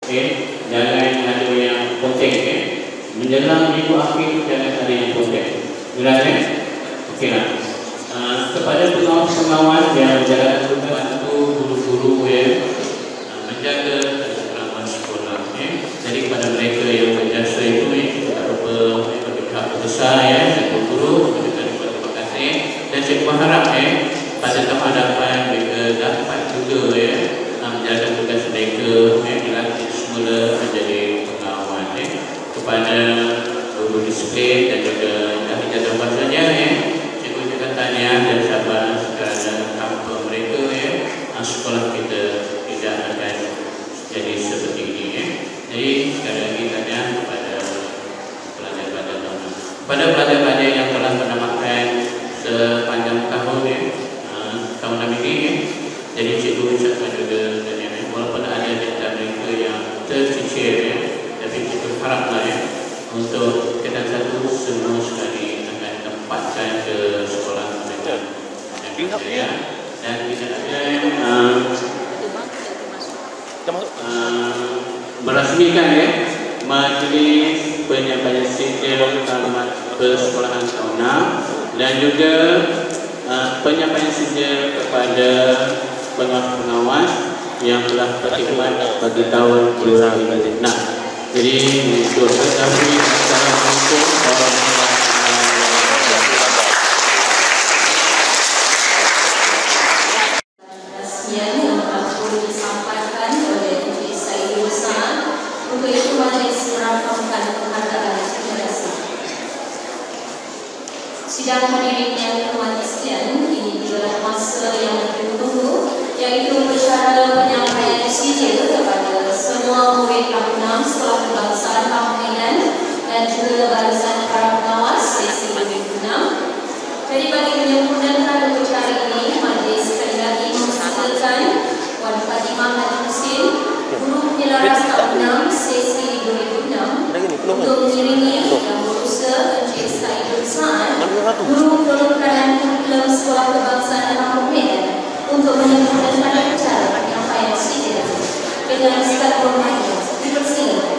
Jangan ada yang ponteng. Menjelang minggu akhir jangan ada yang ponteng. Jelas okey lah. Kepada pengawas-pengawas yang berjalan juga itu guru-guru menjaga keselamatan sekolah. Jadi kepada mereka yang berjasa itu tak lupa pihak besar guru-guru terima kasih dan saya berharap pada tahap hadapan mereka dapat juga menjaga tugas mereka dilatih semula menjadi pengawas kepada guru disiplin dan juga ahli jadual bahasanya cikgu juga tahniah dan sabar kerana tanpa mereka sekolah kita tidak akan jadi seperti ini jadi sekali lagi tahniah kepada pelajar-pelajar pelajar-pelajar yang telah menambahkan sepanjang tahun tahun ini jadi cikgu ucapkan juga walaupun ada di antara mereka yang tercicir tapi cikgu haraplah untuk kita satu semua sekali akan tempatkan ke sekolah mereka dan tidak ada merasmikan majlis penyampaian sijil maklumat persekolahan tahun 6 dan juga penyampaian sijil kepada pengawas-pengawas yang telah berkhidmat bagi tahun 2006. Jadi itu kami Assalamualaikum warahmatullahi wabarakatuh. Yang perlu disampaikan oleh Encik Said Hussan untuk itu majlis merakamkan penghargaan. Terima kasih. Sidang hadirin yang dihormati sekalian, ini adalah masa yang ditunggu, yaitu upacara penyampaian sijil kepada semua murid tahun 6 Sekolah Kebangsaan Pahang Medan dan juga barisan para pengawas sesi 2006. Jadi bagi penyempurnaan pada upacara ini, majlis sekali lagi mempersilakan Wan Fatimah Haji Husin, Guru Penyelaras tahun 6 sesi 2006 untuk mengiringi yang berusaha Encik Said Hussan, Guru Penolong Kurikulum Sekolah Kebangsaan Pahang Medan untuk menyempurnakan pada acara penyampaian sijil dengan segala hormatnya. Dipersilakan.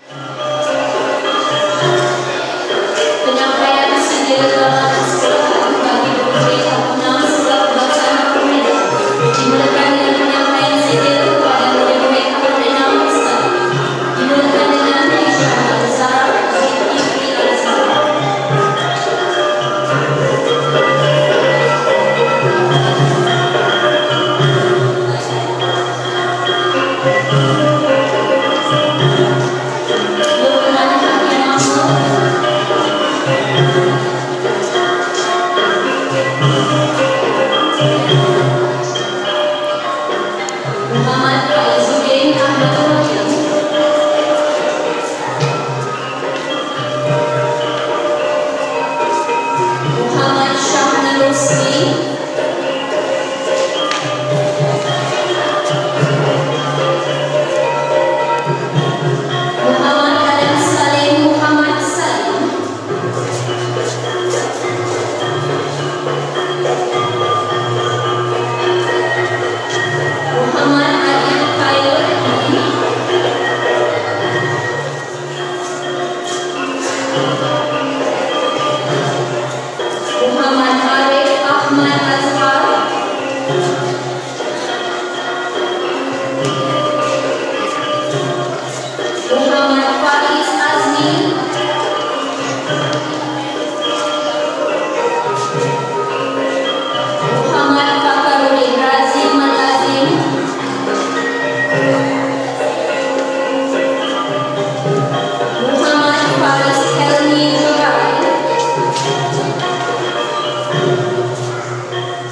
Penyampaian sijil sekolahan bagi murid tahun 6 Sekolah Kebangsaan Pahang Medan dimulakan dengan penyampaian sijil kepada murid tahun 6 sekali. Dimulakan dengan Aisyah Al-Zahra Ibni Al-Zahra. Muhammad Aizuddin Ahmad Wajib, Muhammad Syahna Rusli, Muhammad Adam Salim Muhammad Salim, Muhammad Adil Khairul Hadi, Muhammad Arif Ahmad Azhar, Muhammad Faiz Azmi, Muhammad Fakarudin Razim Al-Azim, Muhammad Faris Helmi Zurai,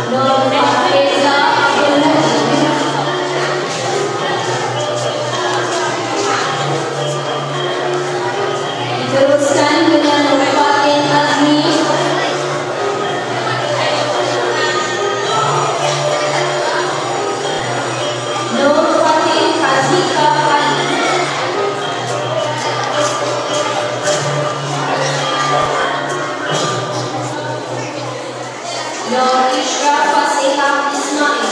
Nur Faiza Abdul Hakim. Diteruskan dengan Nur Fatin Azmi. Nur Fatin Hazika Ali. Nur Ishraf Fasihah Ismail.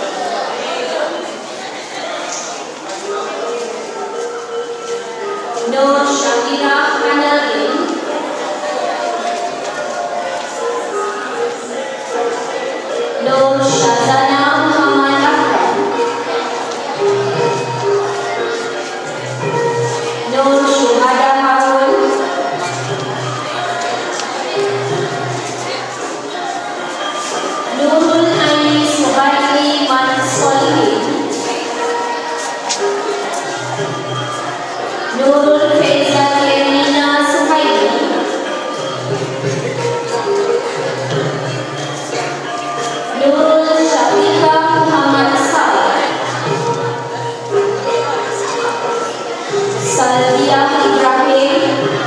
Nur Syakira Hanalin. Nur Syazana Muhammad Akram. Nur Syuhada Harun. Nurul Aini Suhaili Man Solihin. Nurul Faiza Lemina Suhaili. Nurul Syafiqa Muhammad Saleh. Salvia Ibrahim.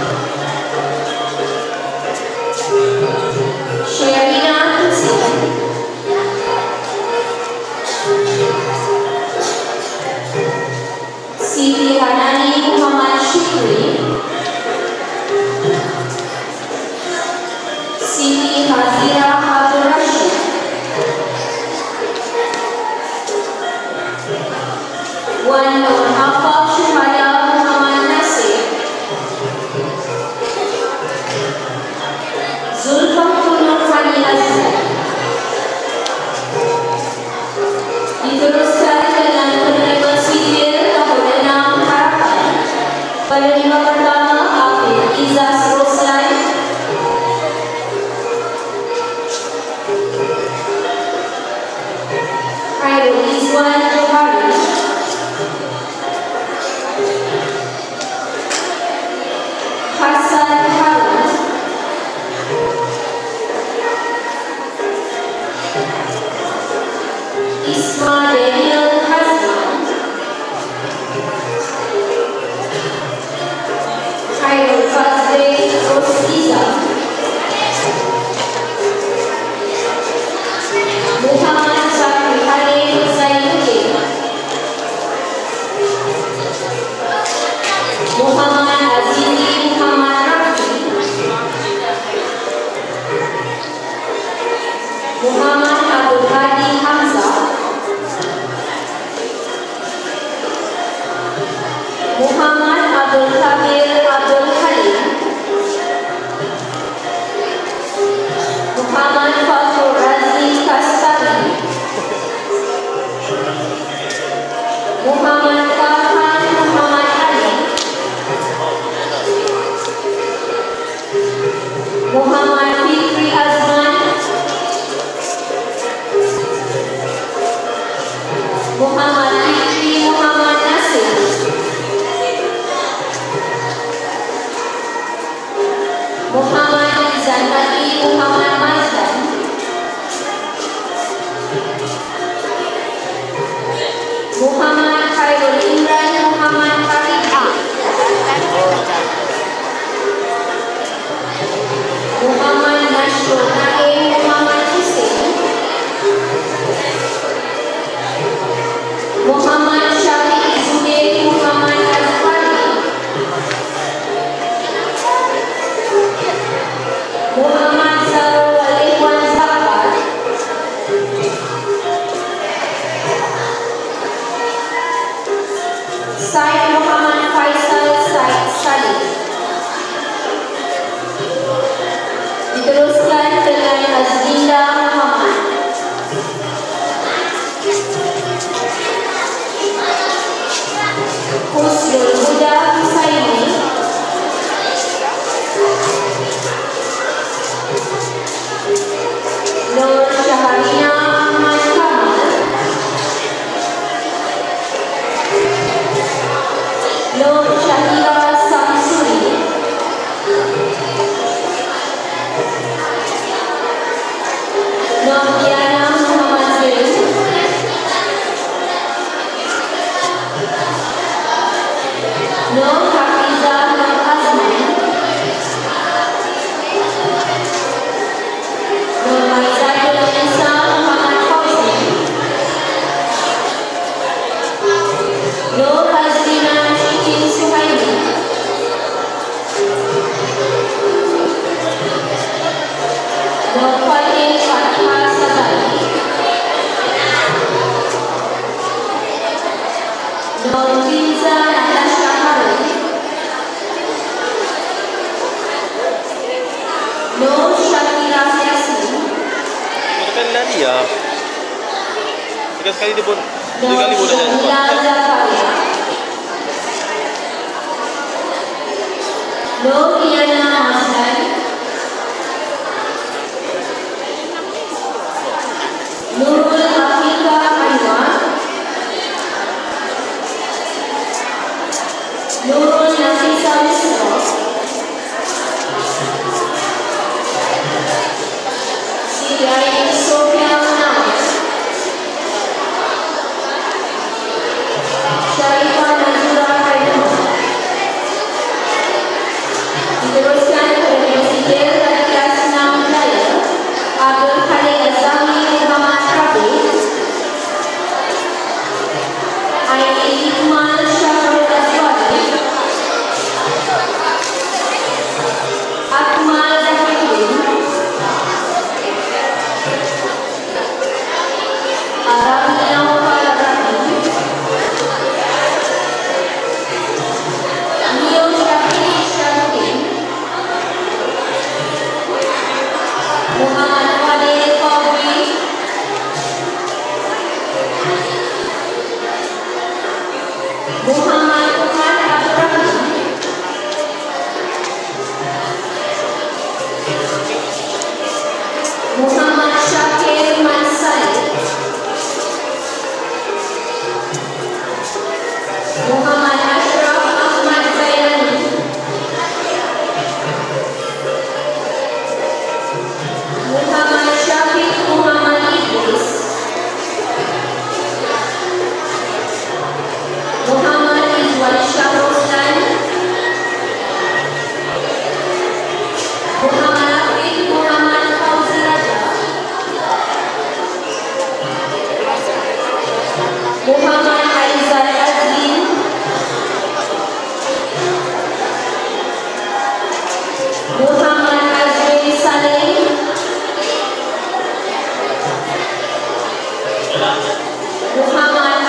Sherina Hussein. Siti Hanani Muhammad Syukri. Siti Hazira Abdul Rashid. Wan Nur Hafaf Syuhada Muhammad Nasir. Zulfaqar Nur Hani Azhar. Diteruskan dengan penerima sijil tahun 6 harapan. Penerima pertama Afid Izzaz Roslan. Khairul Izwan Johari. Hasan Harun. Isma Daniel Hazman. Khairul Fazli Rosliza. Muhammad Zakri Halim Zainuddin. Muhammad Azizi Muhammad Rafi. Muhammad Abdul Hadi Hamzah. Muhammad Abdul Kabir Abdul Halim. Muhammad Fathur Razi Kastari. Muhammad Farhan Muhammad Ali. Muhammad Fikri Azman. Muhammad Fikri Muhammad Nasir. Muhammad Izan Hadi Muhammad Mazdan. Muhammad Khairul Imran Muhammad Farida. Muhammad Nasrul Naim Muhammad Hussein. Muhammad Syafiq Zubair Muhammad Azhari. Muhammad Zarul Walihwan Zafar. Said Muhammad Faisal Said Salim. Diteruskan dengan Azlinda Muhammad. Husnul Huda Husaini. Nur Syaharina Ahmad Kamal. Nur Syahira Samsuri. Nur Diana Sekali dia pun 2 kali boleh jadi. Nuriana Mahdan, Nurul Hafika Anwar, Nurul Nafisa Misro, Siti Sofia Munawar, Syarifah Nazura Haidar. Diteruskan kepada Messenger dari kelas 6 Melayu, Abdul Khalid Azami Muhammad Rabi, Aini Iqmal Syahrul Aswadi, Akmal Zahidin, Arami Naufal Rahim, Nio Syafiq Syarudin, Muhammad Fadil Fawzi, Muhammad Umar Abdurrahman, Muhammad Syakir Mansari, Muhammad Ashraf Ahmad Bayrani, Muhammad Syafiq Muhammad Idris, Muhammad Izwan Syahrosan, Muhammad Afiq Muhammad Fauzi Raja, Muhammad Aizat Azlin, Muhammad Azri Saleh, Muhammad